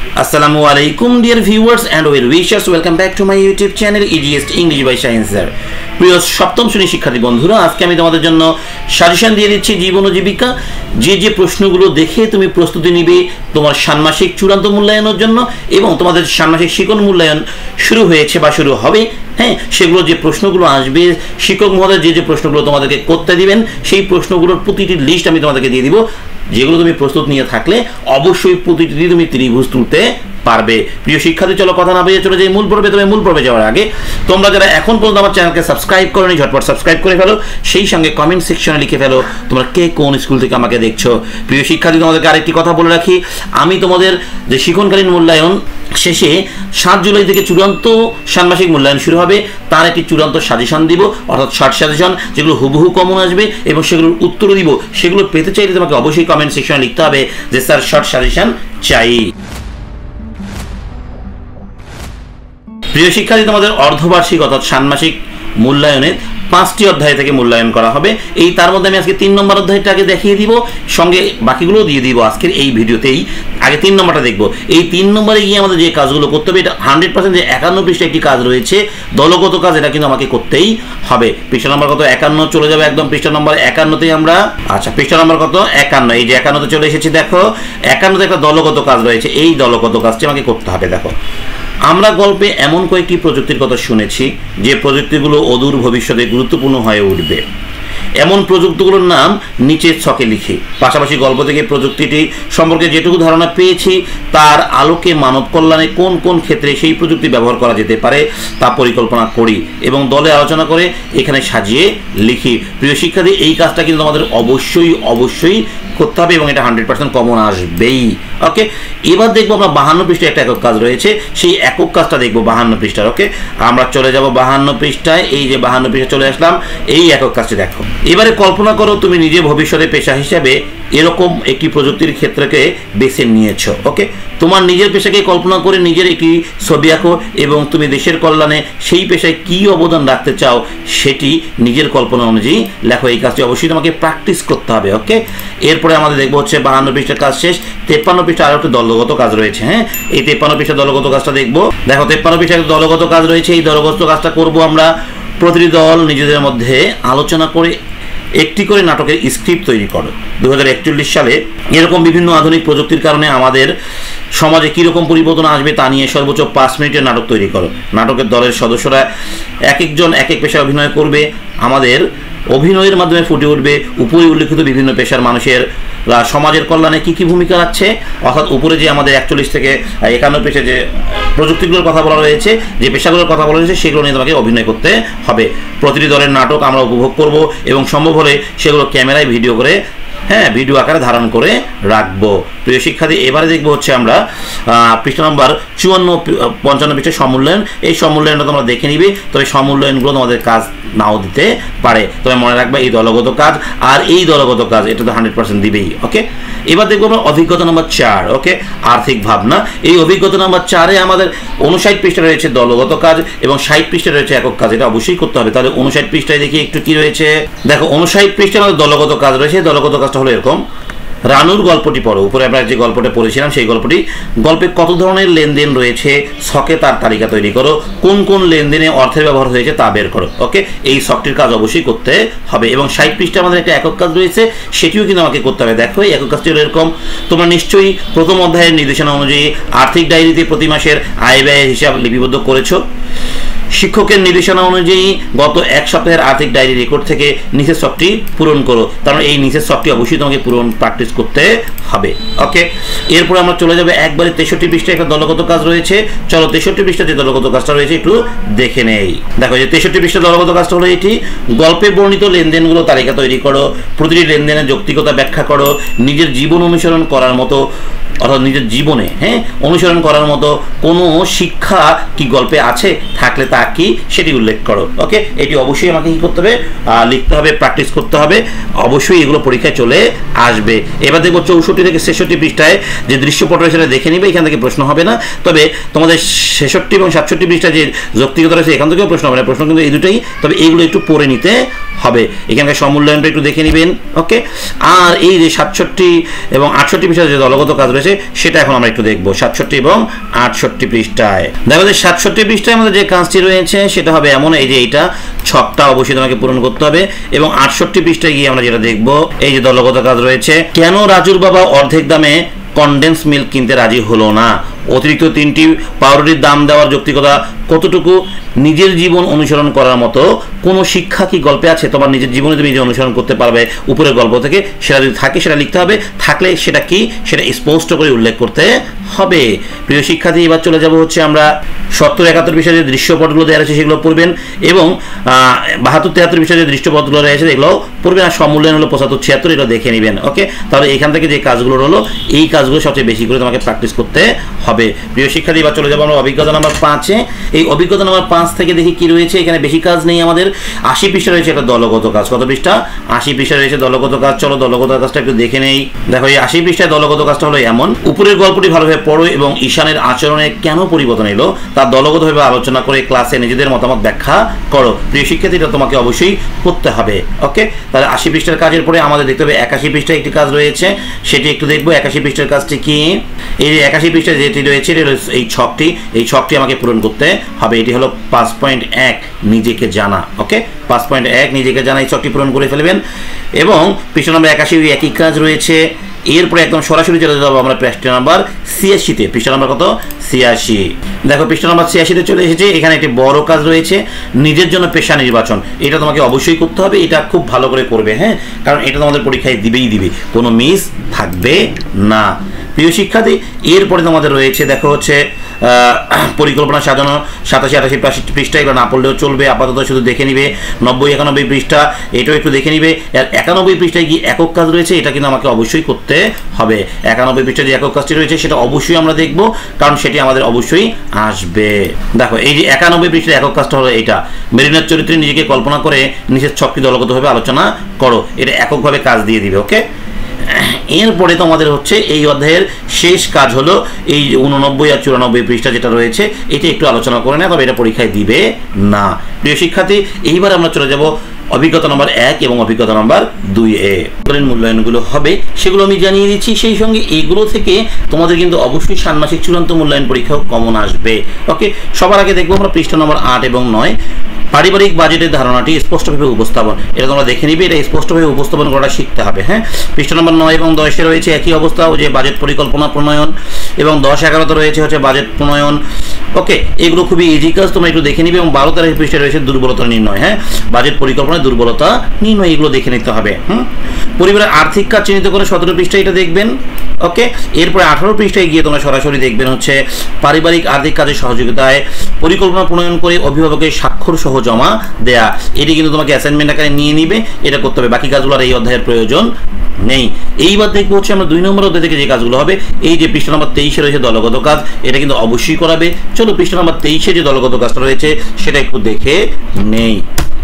আসসালামু আলাইকুম dear viewers and well wishers, welcome back to my YouTube channel easiest English by Sciencer. প্রিয় সপ্তম শ্রেণীর শিক্ষার্থী বন্ধুরা, আজকে আমি তোমাদের জন্য সাজেশন দিয়ে দিচ্ছি জীবন ও জীবিকা। যে প্রশ্নগুলো দেখে তুমি প্রস্তুতি নিবে তোমার ষান্মাসিক চূড়ান্ত মূল্যায়নের জন্য, এবং তোমাদের ষান্মাসিক শিক্ষণ মূল্যায়ন শুরু হয়েছে বা শুরু হবে, হ্যাঁ, সেগুলো যে প্রশ্নগুলো আসবে, শিক্ষক মহোদয় যে প্রশ্নগুলো তোমাদেরকে করতে দিবেন, সেই প্রশ্নগুলোর প্রতিটি লিস্ট আমি তোমাদেরকে দিয়ে দিব, যেগুলো তুমি প্রস্তুত নিয়ে থাকলে অবশ্যই প্রতিটি তুমি ত্রিভুজ তুলতে পারবে। প্রিয় শিক্ষার্থী, চলো কথা না বাড়িয়ে চলে যাই মূল পর্বে। তবে মূল পর্বে যাওয়ার আগে তোমরা যারা এখন পর্যন্ত আমার চ্যানেলকে সাবস্ক্রাইব করোনি, ঝটপট সাবস্ক্রাইব করে ফেলো। সেই সঙ্গে কমেন্ট সেকশনে লিখে ফেলো তোমরা কে কোন স্কুল থেকে আমাকে দেখছো। প্রিয় শিক্ষার্থী, তোমাদেরকে আরেকটি কথা বলে রাখি, আমি তোমাদের যে শিক্ষণকালীন মূল্যায়ন শেষে 7 জুলাই থেকে চূড়ান্ত ষান্মাসিক মূল্যায়ন শুরু হবে, তার একটি চূড়ান্ত সাজেশন দিব, অর্থাৎ শর্ট সাজেশন, যেগুলো হুবহু কমন আসবে এবং সেগুলোর উত্তর দিব। সেগুলো পেতে চাইলে তোমাকে অবশ্যই কমেন্ট সেকশনে লিখতে হবে যে স্যার শর্ট সাজেশন চাই। প্রিয় শিক্ষার্থী, তোমাদের অর্ধবার্ষিক অর্থাৎ ষান্মাসিক মূল্যায়নের 5টি অধ্যায় থেকে মূল্যায়ন করা হবে। তার মধ্যে আমি আজকে 3 নম্বর অধ্যায়টাকে দেখিয়ে দিব, সঙ্গে বাকিগুলো দিয়ে দিব আজকের এই ভিডিওতেই। আগে 3 নম্বরটা দেখবো। এই 3 নম্বরে গিয়ে আমাদের যে কাজগুলো করতে হবে, এটা 100% যে 51 পৃষ্ঠা একটি কাজ রয়েছে, দলগত কাজ, এটা কিন্তু আমাকে করতেই হবে। পৃষ্ঠা নম্বর কত? 51 চলে যাবে একদম পৃষ্ঠা নম্বর 51তেই আমরা। আচ্ছা, পৃষ্ঠা নম্বর কত? 51। এই যে 51তে চলে এসেছি, দেখো 51তে একটা দলগত কাজ রয়েছে। এই দলগত কাজটি আমাকে করতে হবে। দেখো, আমরা গল্পে এমন কয়েকটি প্রযুক্তির কথা শুনেছি যে প্রযুক্তিগুলো অদূর ভবিষ্যতে গুরুত্বপূর্ণ হয়ে উঠবে। এমন প্রযুক্তিগুলোর নাম নিচের ছকে লিখি। পাশাপাশি গল্প থেকে প্রযুক্তিটি সম্পর্কে যেটুকু ধারণা পেয়েছি তার আলোকে মানব কল্যাণে কোন কোন ক্ষেত্রে সেই প্রযুক্তি ব্যবহার করা যেতে পারে তা পরিকল্পনা করি এবং দলে আলোচনা করে এখানে সাজিয়ে লিখি। প্রিয় শিক্ষার্থী, এই কাজটা কিন্তু আমাদের অবশ্যই করতে হবে এবং এটা 100% কমন আসবেই। ওকে, এবার দেখবো আমরা 52 পৃষ্ঠায় একটা একক কাজ রয়েছে, সেই একক কাজটা দেখবো 52 পৃষ্ঠার। ওকে, আমরা চলে যাব 52 পৃষ্ঠায়। এই যে 52 পৃষ্ঠায় চলে আসলাম, এই একক কাজটি দেখো। এবারে কল্পনা করো তুমি নিজে ভবিষ্যতে পেশা হিসাবে এরকম একটি প্রযুক্তির ক্ষেত্রকে বেছে নিয়েছ। ওকে, তোমার নিজের পেশাকে কল্পনা করে নিজের একটি ছবি আঁকো এবং তুমি দেশের কল্যাণে সেই পেশায় কী অবদান রাখতে চাও সেটি নিজের কল্পনা অনুযায়ী লেখো। এই কাজটি অবশ্যই তোমাকে প্র্যাকটিস করতে হবে। ওকে, এরপরে আমাদের দেখবো হচ্ছে 52 পৃষ্ঠার কাজ শেষ। 53 পৃষ্ঠা আরও একটা দলগত কাজ রয়েছে। হ্যাঁ, এই 53 পৃষ্ঠা দলগত কাজটা দেখবো। দেখো, 53 পৃষ্ঠা দলগত কাজ রয়েছে। এই দলগত কাজটা করবো আমরা। প্রতিটি দল নিজেদের মধ্যে আলোচনা করে একটি করে নাটকের স্ক্রিপ্ট তৈরি করো। 2041 সালে এরকম বিভিন্ন আধুনিক প্রযুক্তির কারণে আমাদের সমাজে কীরকম পরিবর্তন আসবে তা নিয়ে সর্বোচ্চ 5 মিনিটের নাটক তৈরি করো। নাটকের দলের সদস্যরা এক একজন এক এক পেশায় অভিনয় করবে। আমাদের অভিনয়ের মাধ্যমে ফুটে উঠবে উপরে উল্লেখিত বিভিন্ন পেশার মানুষের সমাজের কল্যাণে কী কী ভূমিকা রাখছে। অর্থাৎ উপরে যে আমাদের 41 থেকে 51 পেশায় যে প্রযুক্তিগুলোর কথা বলা রয়েছে, যে পেশাগুলোর কথা বলা রয়েছে, সেগুলো নিয়ে তোমাকে অভিনয় করতে হবে। প্রতিটি দলের নাটক আমরা উপভোগ করব এবং সম্ভব হলে সেগুলো ক্যামেরায় ভিডিও করে, হ্যাঁ, ভিডিও আকারে ধারণ করে রাখবো। প্রিয় শিক্ষার্থী, এবারে দেখবো হচ্ছে আমরা পৃষ্ঠা নম্বর 54-55 পৃষ্ঠায় সমূল্যায়ন। এই সমূল্যায়নটা তোমরা দেখে নিবে, তবে সমূল্যায়নগুলো তোমাদের কাজ নাও দিতে পারে। তবে মনে রাখবে এই দলগত কাজ আর এই দলগত কাজ এটা তো 100% দিবেই। ওকে, এবার দেখবো আমরা অভিজ্ঞতা নম্বর 4। ওকে, আর্থিক ভাবনা। এই অভিজ্ঞতা নম্বর 4-এ আমাদের 59 পৃষ্ঠা রয়েছে দলগত কাজ এবং 60 পৃষ্ঠা রয়েছে একক কাজ। এটা অবশ্যই করতে হবে। তাহলে 59 পৃষ্ঠায় দেখি একটু কি রয়েছে। দেখো, 59 পৃষ্ঠায় আমাদের দলগত কাজ রয়েছে। দলগত কাজটা হলো এরকম। রানুর গল্পটি পড়ো। উপরে আমরা যে গল্পটা পড়েছিলাম সেই গল্পে কত ধরনের লেনদেন রয়েছে ছকে তার তালিকা তৈরি করো। কোন কোন লেনদেনে অর্থের ব্যবহার হয়েছে তা বের করো। ওকে, এই ছকটির কাজ অবশ্যই করতে হবে এবং 60 পৃষ্ঠা আমাদের একটা একক কাজ রয়েছে, সেটিও কিন্তু আমাকে করতে হবে। দেখো, এই একক কাজটি হলো এরকম। তোমরা নিশ্চয়ই প্রথম অধ্যায়ের নির্দেশনা অনুযায়ী আর্থিক ডায়েরিতে প্রতি মাসের আয় ব্যয়ের হিসাব লিপিবদ্ধ করেছো। শিক্ষকের নির্দেশনা অনুযায়ী গত এক সপ্তাহের আর্থিক ডায়েরি রেকর্ড থেকে নিচের সবটি পূরণ করো। কারণ এই নিচের সবটি অবশ্যই তোমাকে পূরণ প্র্যাকটিস করতে হবে। ওকে, এরপরে আমরা চলে যাবে একবারে 63 পৃষ্ঠায় একটা দলগত কাজ রয়েছে। চলো 63 পৃষ্ঠায় যে দলগত কাজটা রয়েছে একটু দেখে নেই। দেখো, যে 63 পৃষ্ঠার দলগত কাজটা হলো এটি। গল্পে বর্ণিত লেনদেনগুলো তালিকা তৈরি করো। প্রতিটি লেনদেনের যৌক্তিকতা ব্যাখ্যা করো। নিজের জীবন অনুসরণ করার মতো, অর্থাৎ নিজের জীবনে অনুসরণ করার মতো কোনো শিক্ষা কি গল্পে আছে, থাকলে তা কি সেটি উল্লেখ করো। ওকে, এটি অবশ্যই আমাকে কি করতে হবে, লিখতে হবে, প্র্যাকটিস করতে হবে। অবশ্যই এগুলো পরীক্ষায় চলে আসবে। এবার দেখবো 64 থেকে 66 পৃষ্ঠায় যে দৃশ্যপট রয়েছে সেটা দেখে নিবে। এখান থেকে প্রশ্ন হবে না, তবে তোমাদের 66 এবং 67 পৃষ্ঠায় যে যৌক্তিকতা রয়েছে এখান থেকেও প্রশ্ন হবে না। প্রশ্ন কিন্তু এই দুটোই, তবে এইগুলো একটু পড়ে নিতে হবে। এখানকার সমূল্যায়নটা একটু দেখে নেবেন। ওকে, আর এই যে 67 এবং 68 পৃষ্ঠায় যে দলগত কাজ রয়েছে সেটা এখন আমরা একটু দেখবো 67 এবং 68 পৃষ্ঠায়। দেখো যে 67 পৃষ্ঠায় আমাদের যে কাজটি রয়েছে সেটা হবে এমন, এই যে এইটা ছকটা অবশ্যই তোমাকে পূরণ করতে হবে এবং 68 পৃষ্ঠায় গিয়ে আমরা যেটা দেখবো এই যে দলগত কাজ রয়েছে, কেন রাজুর বাবা অর্ধেক দামে কনডেন্স মিল্ক কিনতে রাজি হলো না, অতিরিক্ত 3টি পাউরুটির দাম দেওয়ার যৌক্তিকতা কতটুকু, নিজের জীবন অনুসরণ করার মতো কোনো শিক্ষা কি গল্পে আছে, তোমার নিজের জীবনে তুমি যে অনুসরণ করতে পারবে উপরের গল্প থেকে, সেটা যদি থাকে সেটা লিখতে হবে, থাকলে সেটা কি সেটা স্পষ্ট করে উল্লেখ করতে হবে। প্রিয় শিক্ষার্থী, এবার চলে যাব হচ্ছে আমরা 70-71 পৃষ্ঠায় যে দৃশ্যপটগুলো দেওয়া আছে সেগুলো পড়বেন এবং 72-73 পৃষ্ঠায় যে দৃশ্যপটগুলো রয়েছে এগুলো পড়বেন, আর সমূল্যায়ন হলো 75-76 এটা দেখে নেবেন। ওকে, তাহলে এখান থেকে যে কাজগুলো হলো এই কাজগুলো সবচেয়ে বেশি করে তোমাকে প্র্যাকটিস করতে হবে। প্রিয় শিক্ষার্থী, এবার চলে যাবো আমরা অভিজ্ঞতা নাম্বার 5-এ। এই অভিজ্ঞতা নাম্বার 5 থেকে দেখি কি রয়েছে। এখানে বেশি কাজ নেই, আমাদের 80 পৃষ্ঠা রয়েছে একটা দলগত কাজ। কত পৃষ্ঠা? 80 পৃষ্ঠা রয়েছে দলগত কাজ। চলো দলগত কাজটা একটু দেখে নেই। দেখো এই 80 পৃষ্ঠায় দলগত কাজটা হলো এমন, উপরের গল্পটি ভালোভাবে পড়ো এবং ঈশানের আচরণে কেন পরিবর্তন এলো তা দলগতভাবে আলোচনা করে ক্লাসে নিজেদের মতামত ব্যাখ্যা করো। প্রিয় শিক্ষার্থী, এটা তোমাকে অবশ্যই করতে হবে। ওকে, তাহলে 80 পৃষ্ঠার কাজের পরে আমাদের দেখতে হবে 81 পৃষ্ঠায় একটি কাজ রয়েছে, সেটি একটু দেখবো। 81 পৃষ্ঠার কাজটি কি? এই যে 81 পৃষ্ঠায় যেটি রয়েছে এই ছকটি আমাকে পূরণ করতে হবে। এটি হলো 5.1 নিজেকে জানা। ওকে, 5.1 নিজেকে জানা, এই ছকটি পূরণ করে ফেলবেন এবং পৃষ্ঠা নম্বর 81 একই কাজ রয়েছে। এরপরে একদম সরাসরি চলে যাবো আমরা পৃষ্ঠা নাম্বার 86-তে। পৃষ্ঠা নাম্বার কত? 86। দেখো পৃষ্ঠা নাম্বার 86-তে চলে এসেছে। এখানে একটি বড় কাজ রয়েছে, নিজের জন্য পেশা নির্বাচন। এটা তোমাকে অবশ্যই করতে হবে, এটা খুব ভালো করে করবে, হ্যাঁ, কারণ এটা তোমাদের পরীক্ষায় দিবে, কোনো মিস থাকবে না। প্রিয় শিক্ষার্থী, এরপরে তোমাদের রয়েছে দেখো হচ্ছে পরিকল্পনা সাজানো 87-88 পৃষ্ঠা। এগুলো না পড়লেও চলবে, আপাতত শুধু দেখে নিবে। 90-91 পৃষ্ঠা এটাও একটু দেখে নিবে। আর 91 পৃষ্ঠায় কি একক কাজ রয়েছে, এটা কিন্তু আমাকে অবশ্যই করতে হবে। 91 পৃষ্ঠায় যে একক কাজটি রয়েছে সেটা অবশ্যই আমরা দেখব, কারণ সেটি আমাদের অবশ্যই আসবে। দেখো এই যে 91 পৃষ্ঠার একক কাজটা হলো এইটা, মেরিনার চরিত্রে নিজেকে কল্পনা করে নিচের ছকটি দলগতভাবে আলোচনা করো। এটা এককভাবে কাজ দিয়ে দিবে। ওকে, এরপরে তোমাদের হচ্ছে এই অধ্যায়ের শেষ কাজ হলো এই 89 আর 94 পৃষ্ঠা যেটা রয়েছে, এটা একটু আলোচনা করে না, তবে এটা পরীক্ষায় দিবে না। প্রিয় শিক্ষার্থী, এইবার আমরা চলে যাব অভিজ্ঞতা নম্বর 1 এবং অভিজ্ঞতা নম্বর 2-এ। মূল্যায়নগুলো হবে সেগুলো আমি জানিয়ে দিচ্ছি, সেই সঙ্গে এইগুলো থেকে তোমাদের কিন্তু অবশ্যই ষান্মাসিক চূড়ান্ত মূল্যায়ন পরীক্ষাও কমন আসবে। ওকে, সবার আগে দেখবো আমরা পৃষ্ঠা নম্বর 8 এবং 9, পারিবারিক বাজেটের ধারণাটি স্পষ্টভাবে উপস্থাপন। এটা তোমরা দেখে নিবে, এটা স্পষ্টভাবে উপস্থাপন করাটা শিখতে হবে। হ্যাঁ, পৃষ্ঠা নম্বর 9 এবং 10-এ রয়েছে একই অবস্থা, যে বাজেট পরিকল্পনা প্রণয়ন, এবং 10-11-তে রয়েছে হচ্ছে বাজেট প্রণয়ন। ওকে, এগুলো খুবই ইজি কাজ, তোমরা একটু দেখে নিবে। এবং 12-13 পৃষ্ঠায় রয়েছে দুর্বলতা নির্ণয়। হ্যাঁ, বাজেট পরিকল্পনায় দুর্বলতা নির্ণয়, এগুলো দেখে নিতে হবে। পরিবারের আর্থিক কাজ চিহ্নিত করে 17 পৃষ্ঠায় এটা দেখবেন। ওকে, এরপরে 18 পৃষ্ঠায় গিয়ে তোমরা সরাসরি দেখবেন হচ্ছে পারিবারিক আর্থিক কাজের সহযোগিতায় পরিকল্পনা প্রণয়ন করে অভিভাবকের স্বাক্ষর সহ জমা দেয়া। এটি কিন্তু তোমাকে অ্যাসাইনমেন্ট আকারে নিয়ে নিবে, এটা করতে হবে। বাকি কাজগুলো আর এই অধ্যায়ের প্রয়োজন নেই। এইবার দেখবো হচ্ছে আমরা 2 নম্বর অধ্যায় থেকে যে কাজগুলো হবে। এই যে পৃষ্ঠা নম্বর 23-এ রয়েছে দলগত কাজ, এটা কিন্তু অবশ্যই করাবে। চলো পৃষ্ঠা নম্বর 23-এ যে দলগত কাজটা রয়েছে সেটা একটু দেখে নেই।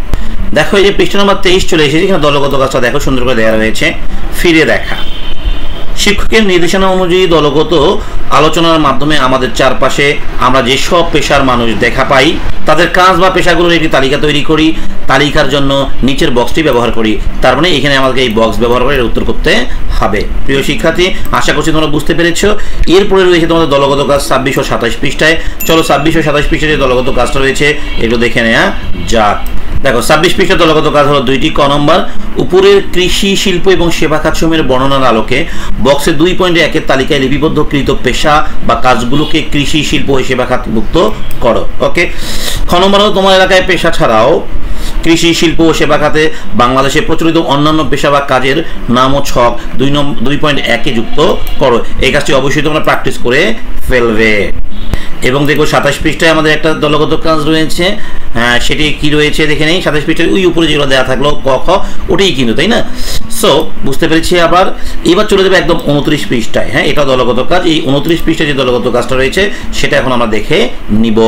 দেখো এই যে পৃষ্ঠা নম্বর 23 চলে এসেছে, এখানে দলগত কাজটা দেখো সুন্দর করে দেওয়া রয়েছে। ফিরে দেখা, শিক্ষকের নির্দেশনা অনুযায়ী দলগত আলোচনার মাধ্যমে আমাদের চারপাশে আমরা যেসব পেশার মানুষ দেখা পাই তাদের কাজ বা পেশাগুলোর একটি তালিকা তৈরি করি। তালিকার জন্য নিচের বক্সটি ব্যবহার করি। তার মানে এখানে আমাদেরকে এই বক্স ব্যবহার করে উত্তর করতে হবে। প্রিয় শিক্ষার্থী, আশা করছি তোমরা বুঝতে পেরেছো। এরপরে রয়েছে তোমাদের দলগত কাজ 26 ও 27 পৃষ্ঠায়। চলো 26 ও 27 পৃষ্ঠায় যে দলগত কাজটা রয়েছে এগুলো দেখে নেওয়া যাক। দেখো 26 পৃষ্ঠার দলগত কাজ হলো 2টি। ক নম্বর, উপরের কৃষি, শিল্প এবং সেবা খাতসমূহের বর্ণনার আলোকে বক্সে 2.1-এর তালিকায় লিপিবদ্ধকৃত পেশা বা কাজগুলোকে কৃষি, শিল্প ও সেবা খাতভুক্ত করো। ওকে, খ নম্বর হলো তোমার এলাকায় পেশা ছাড়াও কৃষি, শিল্প ও সেবা খাতে বাংলাদেশে প্রচলিত অন্যান্য পেশা বা কাজের নাম ও ছক 2.1-এ যুক্ত করো। এই কাজটি অবশ্যই তোমরা প্র্যাকটিস করে ফেলবে। এবং দেখো 27 পৃষ্ঠায় আমাদের একটা দলগত কাজ রয়েছে। হ্যাঁ, সেটি কি রয়েছে দেখে নেই। 27 পৃষ্ঠায় ওই উপরে যেগুলো দেওয়া থাকলো ক খ, ওটাই কিন্তু, তাই না? সো বুঝতে পেরেছি। আবার এবার চলে যাবে একদম 29 পৃষ্ঠায়। হ্যাঁ, এটা দলগত কাজ। এই 29 পৃষ্ঠায় যে দলগত কাজটা রয়েছে সেটা এখন আমরা দেখে নিব।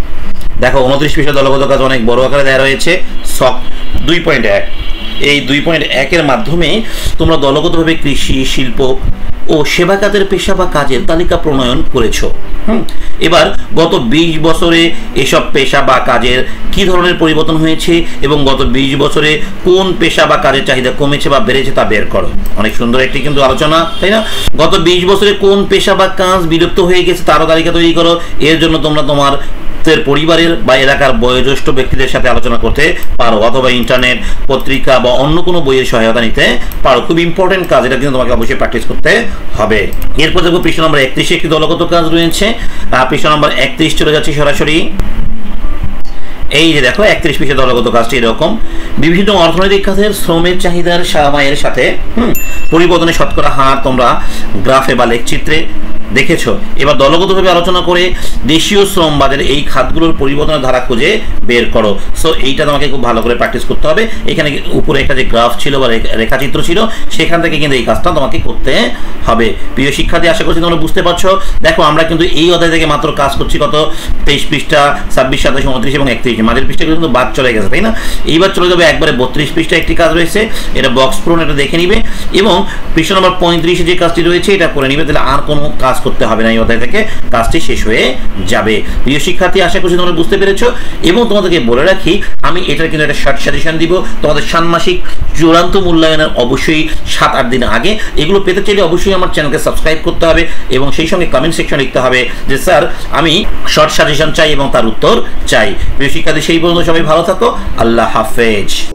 দেখো 29 পৃষ্ঠার দলগত কাজ অনেক বড় আকারে দেওয়া রয়েছে। ছক 2.1, এই 2.1-এর মাধ্যমে তোমরা দলগতভাবে কৃষি, শিল্প ও সেবা খাতের পেশা বা কাজের তালিকা প্রণয়ন করেছো। এবার গত 20 বছরে এসব পেশা বা কাজের কি ধরনের পরিবর্তন হয়েছে এবং গত 20 বছরে কোন পেশা বা কাজের চাহিদা কমেছে বা বেড়েছে তা বের করো। অনেক সুন্দর একটি কিন্তু আলোচনা, তাই না? গত 20 বছরে কোন পেশা বা কাজ বিলুপ্ত হয়ে গেছে তারও তালিকা তৈরি করো। এর জন্য তোমরা তোমার পরিবারের বা এলাকার বয়োজ্যেষ্ঠ ব্যক্তিদের সাথে আলোচনা করতে পারো, অথবা ইন্টারনেট, পত্রিকা বা অন্য কোনো বইয়ের সহায়তা নিতে পারো। খুব ইম্পর্টেন্ট কাজ, এটা কিন্তু তোমাকে অবশ্যই প্র্যাকটিস করতে হবে। এরপর দেখো পৃষ্ঠা নম্বর 31 একটি দলগত কাজ রয়েছে। পৃষ্ঠা নম্বর 31 চলে যাচ্ছে সরাসরি। এই যে দেখো 31 পৃষ্ঠা দলগত কাজটি এরকম। বিভিন্ন অর্থনৈতিক খাতের শ্রমের চাহিদার সময়ের সাথে পরিবর্তনের শতকরা হার তোমরা গ্রাফে বা লেখচিত্রে দেখেছো। এবার দলগতভাবে আলোচনা করে দেশীয় শ্রম বাজারে এই খাতগুলোর পরিবর্তনের ধারা খুঁজে বের করো। সো এইটা তোমাকে খুব ভালো করে প্র্যাকটিস করতে হবে। এখানে উপরে একটা যে গ্রাফ ছিল বা রেখাচিত্র ছিল, সেখান থেকে কিন্তু এই কাজটা তোমাকে করতে হবে। প্রিয় শিক্ষার্থী, আশা করছি তোমরা বুঝতে পারছো। দেখো আমরা কিন্তু এই অধ্যায় থেকে মাত্র কাজ করছি কত, 23 পৃষ্ঠা, 26, 27, 29 এবং 31। মাঝের পৃষ্ঠাগুলো কিন্তু বাদ চলে গেছে, তাই না? এইবার চলে যাবে একবারে 32 পৃষ্ঠা একটি কাজ রয়েছে, এটা বক্স পূরণ, এটা দেখে নিবে। এবং পৃষ্ঠা নম্বর 35 যে কাজটি রয়েছে এটা করে নিবে, তাহলে আর কোনো কাজ করতে হবে না, এই অধ্যায় থেকে কাজটি শেষ হয়ে যাবে। প্রিয় শিক্ষার্থী, আশা করছি তোমরা বুঝতে পেরেছো। এবং তোমাদেরকে বলে রাখি, আমি এটার কিন্তু একটা শর্ট সাজেশন দিব তোমাদের ষান্মাসিক চূড়ান্ত মূল্যায়নের অবশ্যই 7-8 দিন আগে। এগুলো পেতে চাইলে অবশ্যই আমার চ্যানেলকে সাবস্ক্রাইব করতে হবে এবং সেই সঙ্গে কমেন্ট সেকশন লিখতে হবে যে স্যার আমি শর্ট সাজেশন চাই এবং তার উত্তর চাই। প্রিয় শিক্ষার্থী, সেই পর্যন্ত সবাই ভালো থাকো। আল্লাহ হাফেজ।